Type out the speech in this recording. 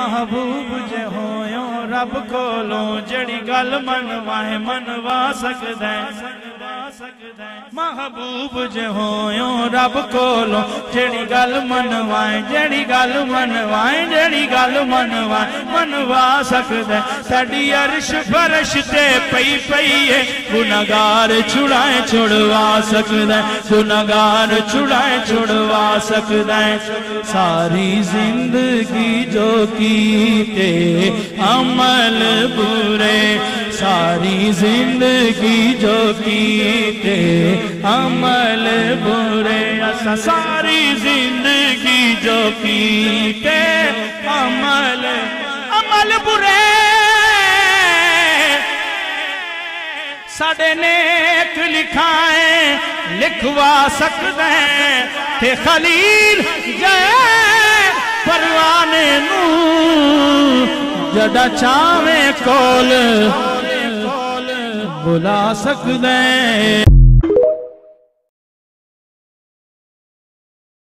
महबूब जे होयो रब कोलों जड़ी गल मनवाए मनवा सकदा है। महबूब जे होयो रब कोलों जड़ी गल मनवाए जड़ी गल मनवाए जड़ी गल मनवाए मनवा सकदा है। साडी अर्श फरश ते पई पई है गुनाहगार छुड़ाए छुड़वा सकदा है। गुनाहगार छुड़ाए छुड़वा सकदा है। सारी जिंदगी जो कीते अमल बुरे सारी जिंदगी जो कीते अमल बुरे असा सारी जिंदगी जो कीते अमल अमल बुरे साडे नेक लिखाए लिखवा सकदा है। ते खलील जय परवाने नू जड़ा चावे कोल बुला सकदा है।